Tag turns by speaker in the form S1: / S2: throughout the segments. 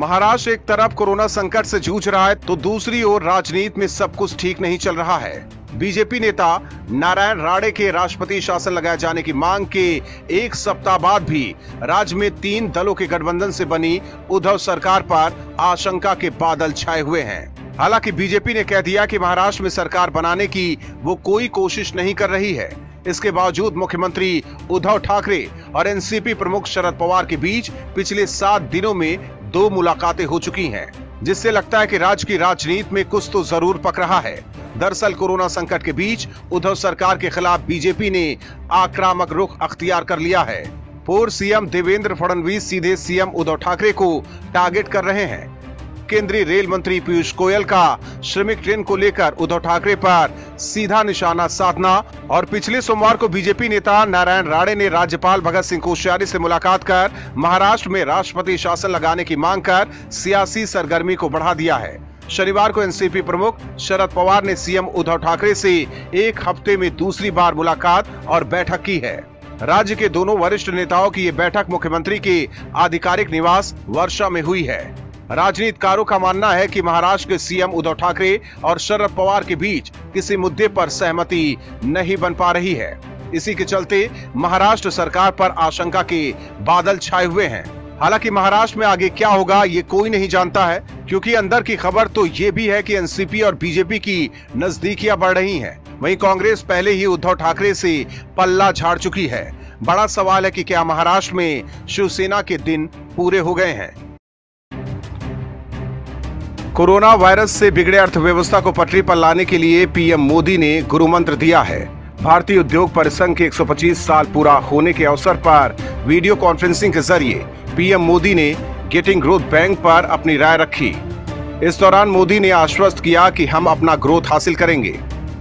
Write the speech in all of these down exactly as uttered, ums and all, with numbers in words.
S1: महाराष्ट्र एक तरफ कोरोना संकट से जूझ रहा है तो दूसरी ओर राजनीति में सब कुछ ठीक नहीं चल रहा है। बीजेपी नेता नारायण राणे के राष्ट्रपति शासन लगाए जाने की मांग के एक सप्ताह बाद भी राज्य में तीन दलों के गठबंधन से बनी उद्धव सरकार पर आशंका के बादल छाए हुए हैं। हालांकि बीजेपी ने कह दिया कि महाराष्ट्र में सरकार बनाने की वो कोई कोशिश नहीं कर रही है। इसके बावजूद मुख्यमंत्री उद्धव ठाकरे और एनसीपी प्रमुख शरद पवार के बीच पिछले सात दिनों में दो मुलाकातें हो चुकी हैं, जिससे लगता है कि राज्य की राजनीति में कुछ तो जरूर पक रहा है। दरअसल कोरोना संकट के बीच उद्धव सरकार के खिलाफ बीजेपी ने आक्रामक रुख अख्तियार कर लिया है। पूर्व सीएम देवेंद्र फडणवीस सीधे सीएम उद्धव ठाकरे को टारगेट कर रहे हैं। केंद्रीय रेल मंत्री पीयूष गोयल का श्रमिक ट्रेन को लेकर उद्धव ठाकरे पर सीधा निशाना साधना और पिछले सोमवार को बीजेपी नेता नारायण राणे ने राज्यपाल भगत सिंह कोश्यारी से मुलाकात कर महाराष्ट्र में राष्ट्रपति शासन लगाने की मांग कर सियासी सरगर्मी को बढ़ा दिया है। शनिवार को एनसीपी प्रमुख शरद पवार ने सीएम उद्धव ठाकरे से एक हफ्ते में दूसरी बार मुलाकात और बैठक की है। राज्य के दोनों वरिष्ठ नेताओं की ये बैठक मुख्यमंत्री के आधिकारिक निवास वर्षा में हुई है। राजनीतिकारों का मानना है कि महाराष्ट्र के सीएम उद्धव ठाकरे और शरद पवार के बीच किसी मुद्दे पर सहमति नहीं बन पा रही है। इसी के चलते महाराष्ट्र सरकार पर आशंका के बादल छाए हुए हैं। हालांकि महाराष्ट्र में आगे क्या होगा ये कोई नहीं जानता है, क्योंकि अंदर की खबर तो ये भी है कि एनसीपी और बीजेपी की नजदीकियां बढ़ रही हैं। वहीं कांग्रेस पहले ही उद्धव ठाकरे से पल्ला झाड़ चुकी है। बड़ा सवाल है कि क्या महाराष्ट्र में शिवसेना के दिन पूरे हो गए हैं। कोरोना वायरस से बिगड़े अर्थव्यवस्था को पटरी पर लाने के लिए पीएम मोदी ने गुरु मंत्र दिया है। भारतीय उद्योग परिसंघ के एक सौ पच्चीस साल पूरा होने के अवसर पर वीडियो कॉन्फ्रेंसिंग के जरिए पीएम मोदी ने गेटिंग ग्रोथ बैंक पर अपनी राय रखी। इस दौरान मोदी ने आश्वस्त किया कि हम अपना ग्रोथ हासिल करेंगे।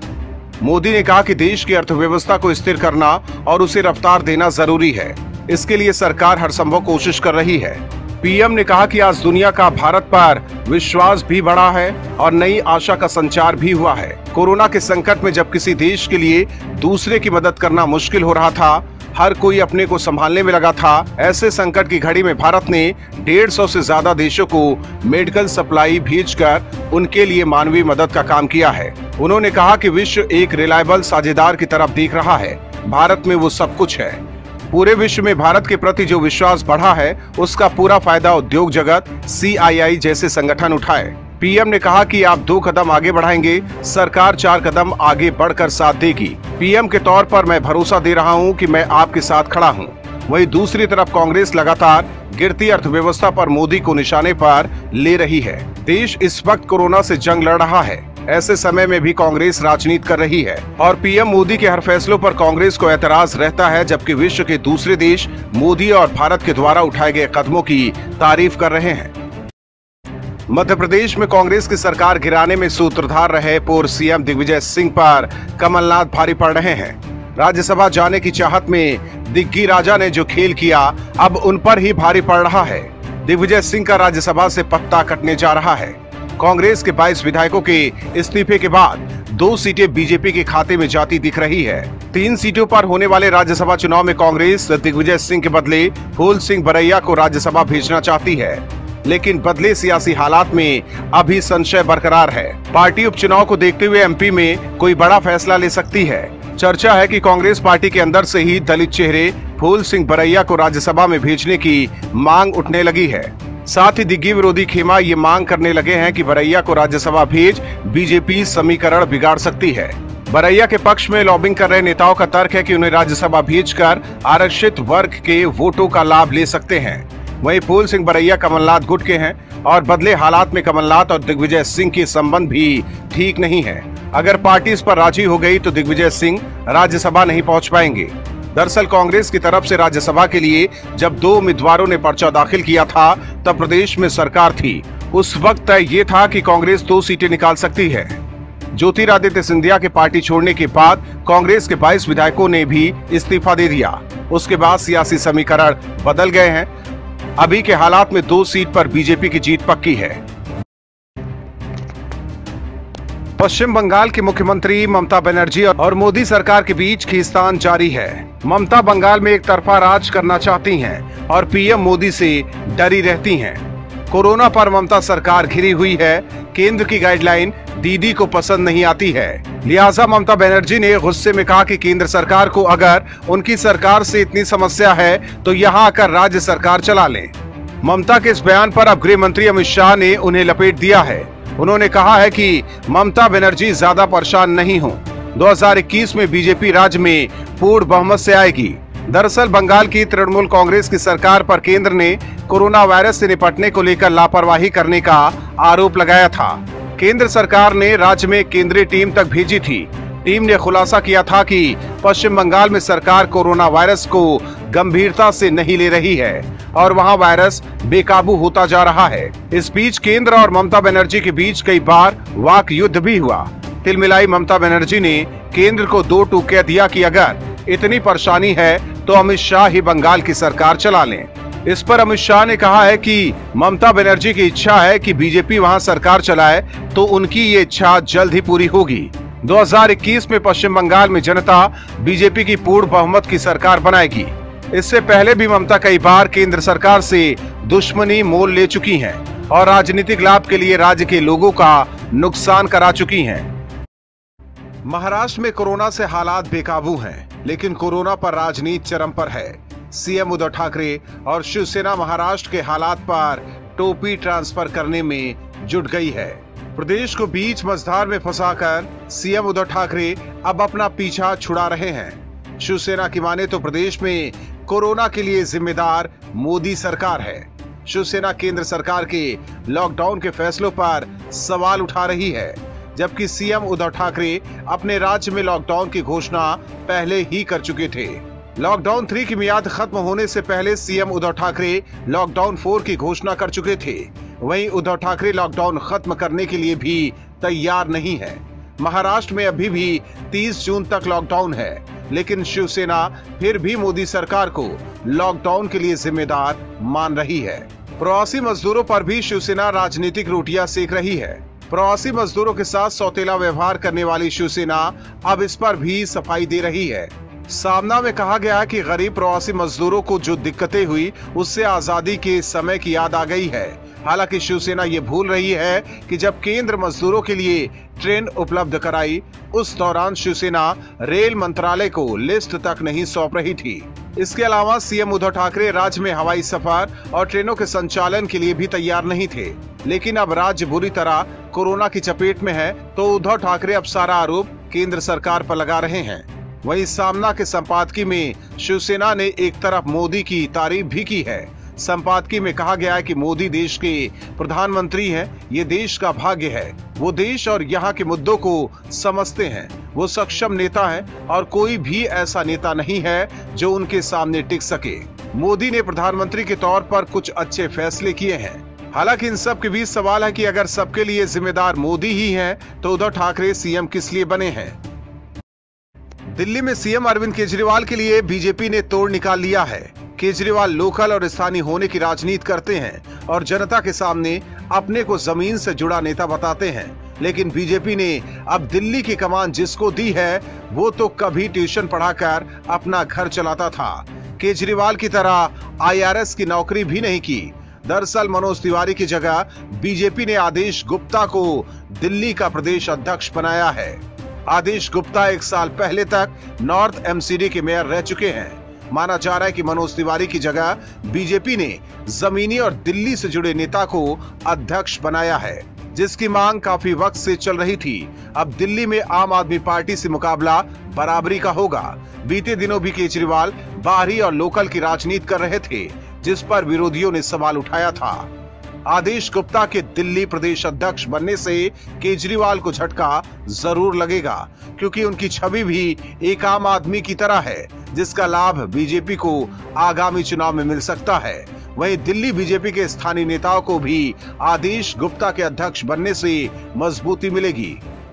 S1: मोदी ने कहा कि देश की अर्थव्यवस्था को स्थिर करना और उसे रफ्तार देना जरूरी है। इसके लिए सरकार हर संभव कोशिश कर रही है। पीएम ने कहा कि आज दुनिया का भारत पर विश्वास भी बढ़ा है और नई आशा का संचार भी हुआ है। कोरोना के संकट में जब किसी देश के लिए दूसरे की मदद करना मुश्किल हो रहा था, हर कोई अपने को संभालने में लगा था, ऐसे संकट की घड़ी में भारत ने डेढ़ सौ से ज्यादा देशों को मेडिकल सप्लाई भेजकर उनके लिए मानवीय मदद का काम किया है। उन्होंने कहा कि विश्व एक रिलायबल साझेदार की तरफ देख रहा है। भारत में वो सब कुछ है। पूरे विश्व में भारत के प्रति जो विश्वास बढ़ा है, उसका पूरा फायदा उद्योग जगत, सी आई आई जैसे संगठन उठाए। पीएम ने कहा कि आप दो कदम आगे बढ़ाएंगे, सरकार चार कदम आगे बढ़कर साथ देगी। पीएम के तौर पर मैं भरोसा दे रहा हूं कि मैं आपके साथ खड़ा हूं। वहीं दूसरी तरफ कांग्रेस लगातार गिरती अर्थव्यवस्था पर मोदी को निशाने पर ले रही है। देश इस वक्त कोरोना से जंग लड़ रहा है। ऐसे समय में भी कांग्रेस राजनीति कर रही है और पीएम मोदी के हर फैसलों पर कांग्रेस को ऐतराज रहता है, जबकि विश्व के दूसरे देश मोदी और भारत के द्वारा उठाए गए कदमों की तारीफ कर रहे हैं। मध्य प्रदेश में कांग्रेस की सरकार गिराने में सूत्रधार रहे पूर्व सीएम दिग्विजय सिंह पर कमलनाथ भारी पड़ रहे हैं। राज्यसभा जाने की चाहत में दिग्गी राजा ने जो खेल किया, अब उन पर ही भारी पड़ रहा है। दिग्विजय सिंह का राज्यसभा से पत्ता कटने जा रहा है। कांग्रेस के बाईस विधायकों के इस्तीफे के बाद दो सीटें बीजेपी के खाते में जाती दिख रही है। तीन सीटों पर होने वाले राज्यसभा चुनाव में कांग्रेस दिग्विजय सिंह के बदले फूल सिंह बरैया को राज्यसभा भेजना चाहती है, लेकिन बदले सियासी हालात में अभी संशय बरकरार है। पार्टी उपचुनाव को देखते हुए एमपी में कोई बड़ा फैसला ले सकती है। चर्चा है कि कांग्रेस पार्टी के अंदर से ही दलित चेहरे फूल सिंह बरैया को राज्यसभा में भेजने की मांग उठने लगी है। साथ ही दिग्गी विरोधी खेमा ये मांग करने लगे हैं कि बरैया को राज्यसभा भेज बीजेपी समीकरण बिगाड़ सकती है। बरैया के पक्ष में लॉबिंग कर रहे नेताओं का तर्क है कि उन्हें राज्यसभा भेजकर आरक्षित वर्ग के वोटों का लाभ ले सकते हैं। वहीं फूल सिंह बरैया कमलनाथ गुट के हैं और बदले हालात में कमलनाथ और दिग्विजय सिंह के संबंध भी ठीक नहीं है। अगर पार्टी इस पर राजी हो गई तो दिग्विजय सिंह राज्यसभा नहीं पहुंच पाएंगे। दरअसल कांग्रेस की तरफ से राज्यसभा के लिए जब दो उम्मीदवारों ने पर्चा दाखिल किया था, तब प्रदेश में सरकार थी। उस वक्त तय ये था कि कांग्रेस दो सीटें निकाल सकती है। ज्योतिरादित्य सिंधिया के पार्टी छोड़ने के बाद कांग्रेस के बाईस विधायकों ने भी इस्तीफा दे दिया। उसके बाद सियासी समीकरण बदल गए हैं। अभी के हालात में दो सीट पर बीजेपी की जीत पक्की है। पश्चिम बंगाल की मुख्यमंत्री ममता बनर्जी और मोदी सरकार के बीच खींचतान जारी है। ममता बंगाल में एक तरफा राज करना चाहती हैं और पीएम मोदी से डरी रहती हैं। कोरोना पर ममता सरकार घिरी हुई है। केंद्र की गाइडलाइन दीदी को पसंद नहीं आती है। लिहाजा ममता बनर्जी ने गुस्से में कहा कि केंद्र सरकार को अगर उनकी सरकार से इतनी समस्या है तो यहाँ आकर राज्य सरकार चला लें। ममता के इस बयान पर अब गृह मंत्री अमित शाह ने उन्हें लपेट दिया है। उन्होंने कहा है कि ममता बनर्जी ज्यादा परेशान नहीं हो। दो हज़ार इक्कीस में बीजेपी राज्य में पूर्ण बहुमत से आएगी। दरअसल बंगाल की तृणमूल कांग्रेस की सरकार पर केंद्र ने कोरोना वायरस से निपटने को लेकर लापरवाही करने का आरोप लगाया था। केंद्र सरकार ने राज्य में केंद्रीय टीम तक भेजी थी। टीम ने खुलासा किया था कि पश्चिम बंगाल में सरकार कोरोना वायरस को गंभीरता से नहीं ले रही है और वहां वायरस बेकाबू होता जा रहा है। इस बीच केंद्र और ममता बनर्जी के बीच कई बार वाक युद्ध भी हुआ। तिलमिलाई ममता बनर्जी ने केंद्र को दो टूक कह दिया कि अगर इतनी परेशानी है तो अमित शाह ही बंगाल की सरकार चला लें। इस पर अमित शाह ने कहा है कि ममता बनर्जी की इच्छा है कि बीजेपी वहां सरकार चलाए तो उनकी ये इच्छा जल्द ही पूरी होगी। दो हज़ार इक्कीस में पश्चिम बंगाल में जनता बीजेपी की पूर्ण बहुमत की सरकार बनाएगी। इससे पहले भी ममता कई बार केंद्र सरकार से दुश्मनी मोल ले चुकी हैं और राजनीतिक लाभ के लिए राज्य के लोगों का नुकसान करा चुकी हैं। महाराष्ट्र में कोरोना से हालात बेकाबू हैं, लेकिन कोरोना पर राजनीति चरम पर है। सीएम उद्धव ठाकरे और शिवसेना महाराष्ट्र के हालात पर टोपी ट्रांसफर करने में जुट गई है। प्रदेश को बीच मझधार में फंसाकर सीएम उद्धव ठाकरे अब अपना पीछा छुड़ा रहे हैं। शिवसेना की माने तो प्रदेश में कोरोना के लिए जिम्मेदार मोदी सरकार है। शिवसेना केंद्र सरकार के लॉकडाउन के फैसलों पर सवाल उठा रही है, जबकि सीएम उद्धव ठाकरे अपने राज्य में लॉकडाउन की घोषणा पहले ही कर चुके थे। लॉकडाउन थ्री की मियाद खत्म होने से पहले CM Uddhav Thackeray lockdown four की घोषणा कर चुके थे। वहीं उद्धव ठाकरे लॉकडाउन खत्म करने के लिए भी तैयार नहीं है। महाराष्ट्र में अभी भी तीस जून तक लॉकडाउन है, लेकिन शिवसेना फिर भी मोदी सरकार को लॉकडाउन के लिए जिम्मेदार मान रही है। प्रवासी मजदूरों पर भी शिवसेना राजनीतिक रोटियां सेक रही है। प्रवासी मजदूरों के साथ सौतेला व्यवहार करने वाली शिवसेना अब इस पर भी सफाई दे रही है। सामना में कहा गया कि गरीब प्रवासी मजदूरों को जो दिक्कतें हुई उससे आजादी के समय की याद आ गई है। हालांकि शिवसेना ये भूल रही है कि जब केंद्र मजदूरों के लिए ट्रेन उपलब्ध कराई, उस दौरान शिवसेना रेल मंत्रालय को लिस्ट तक नहीं सौंप रही थी। इसके अलावा सीएम उद्धव ठाकरे राज्य में हवाई सफर और ट्रेनों के संचालन के लिए भी तैयार नहीं थे। लेकिन अब राज्य बुरी तरह कोरोना की चपेट में है, तो उद्धव ठाकरे अब सारा आरोप केंद्र सरकार पर लगा रहे हैं। वहीं सामना के संपादकीय में शिवसेना ने एक तरफ मोदी की तारीफ भी की है। संपादकीय में कहा गया है कि मोदी देश के प्रधानमंत्री हैं, ये देश का भाग्य है। वो देश और यहाँ के मुद्दों को समझते हैं। वो सक्षम नेता हैं और कोई भी ऐसा नेता नहीं है जो उनके सामने टिक सके। मोदी ने प्रधानमंत्री के तौर पर कुछ अच्छे फैसले किए हैं। हालांकि इन सब के बीच सवाल है कि अगर सबके लिए जिम्मेदार मोदी ही हैं, तो उद्धव ठाकरे सीएम किस लिए बने हैं। दिल्ली में सीएम अरविंद केजरीवाल के लिए बीजेपी ने तोड़ निकाल लिया है। केजरीवाल लोकल और स्थानीय होने की राजनीति करते हैं और जनता के सामने अपने को जमीन से जुड़ा नेता बताते हैं। लेकिन बीजेपी ने अब दिल्ली की कमान जिसको दी है, वो तो कभी ट्यूशन पढ़ाकर अपना घर चलाता था। केजरीवाल की तरह आईआरएस की नौकरी भी नहीं की। दरअसल मनोज तिवारी की जगह बीजेपी ने आदेश गुप्ता को दिल्ली का प्रदेश अध्यक्ष बनाया है। आदेश गुप्ता एक साल पहले तक नॉर्थ एमसीडी के मेयर रह चुके हैं। माना जा रहा है कि मनोज तिवारी की जगह बीजेपी ने जमीनी और दिल्ली से जुड़े नेता को अध्यक्ष बनाया है, जिसकी मांग काफी वक्त से चल रही थी। अब दिल्ली में आम आदमी पार्टी से मुकाबला बराबरी का होगा। बीते दिनों भी केजरीवाल बाहरी और लोकल की राजनीति कर रहे थे, जिस पर विरोधियों ने सवाल उठाया था। आदेश गुप्ता के दिल्ली प्रदेश अध्यक्ष बनने से केजरीवाल को झटका जरूर लगेगा, क्योंकि उनकी छवि भी एक आम आदमी की तरह है, जिसका लाभ बीजेपी को आगामी चुनाव में मिल सकता है। वहीं दिल्ली बीजेपी के स्थानीय नेताओं को भी आदेश गुप्ता के अध्यक्ष बनने से मजबूती मिलेगी।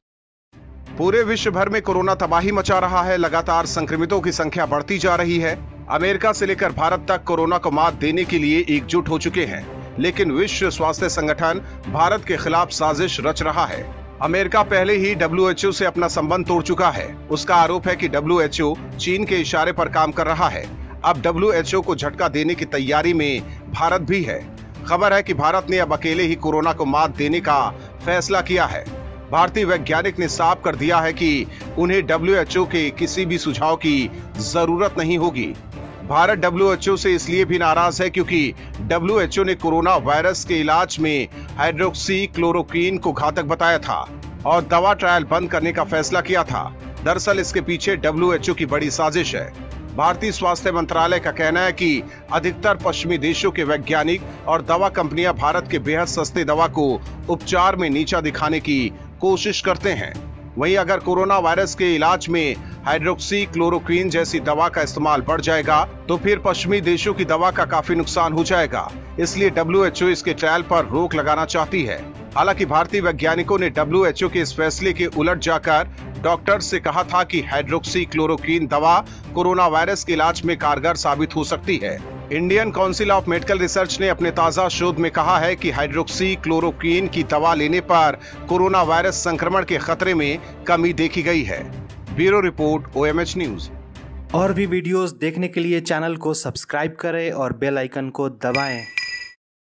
S1: पूरे विश्व भर में कोरोना तबाही मचा रहा है। लगातार संक्रमितों की संख्या बढ़ती जा रही है। अमेरिका से लेकर भारत तक कोरोना को मात देने के लिए एकजुट हो चुके हैं, लेकिन विश्व स्वास्थ्य संगठन भारत के खिलाफ साजिश रच रहा है। अमेरिका पहले ही डब्ल्यू एच ओ से अपना संबंध तोड़ चुका है। उसका आरोप है कि डब्ल्यू एच ओ चीन के इशारे पर काम कर रहा है। अब डब्ल्यू एच ओ को झटका देने की तैयारी में भारत भी है। खबर है कि भारत ने अब अकेले ही कोरोना को मात देने का फैसला किया है। भारतीय वैज्ञानिक ने साफ कर दिया है कि उन्हें डब्ल्यू एच ओ के किसी भी सुझाव की जरूरत नहीं होगी। भारत डब्ल्यू एच ओ से इसलिए भी नाराज है क्योंकि डब्ल्यू एच ओ ने कोरोना वायरस के इलाज में हाइड्रोक्सी क्लोरोक्वीन को घातक बताया था और दवा ट्रायल बंद करने का फैसला किया था। दरअसल इसके पीछे डब्ल्यू एच ओ की बड़ी साजिश है। भारतीय स्वास्थ्य मंत्रालय का कहना है कि अधिकतर पश्चिमी देशों के वैज्ञानिक और दवा कंपनियां भारत के बेहद सस्ते दवा को उपचार में नीचा दिखाने की कोशिश करते हैं। वहीं अगर कोरोना वायरस के इलाज में हाइड्रोक्सी क्लोरोक्वीन जैसी दवा का इस्तेमाल बढ़ जाएगा तो फिर पश्चिमी देशों की दवा का काफी नुकसान हो जाएगा। इसलिए डब्ल्यू एच ओ इसके ट्रायल पर रोक लगाना चाहती है। हालांकि भारतीय वैज्ञानिकों ने डब्ल्यू एच ओ के इस फैसले के उलट जाकर डॉक्टर से कहा था कि हाइड्रोक्सी क्लोरोक्वीन दवा कोरोना वायरस के इलाज में कारगर साबित हो सकती है। Indian council of medical research ने अपने ताजा शोध में कहा है कि हाइड्रोक्सी क्लोरोक्वीन की दवा लेने पर कोरोना वायरस संक्रमण के खतरे में कमी देखी गई है। Bureau report O M H news.
S2: और भी वीडियोस देखने के लिए चैनल को सब्सक्राइब करें और बेल आइकन को दबाएं।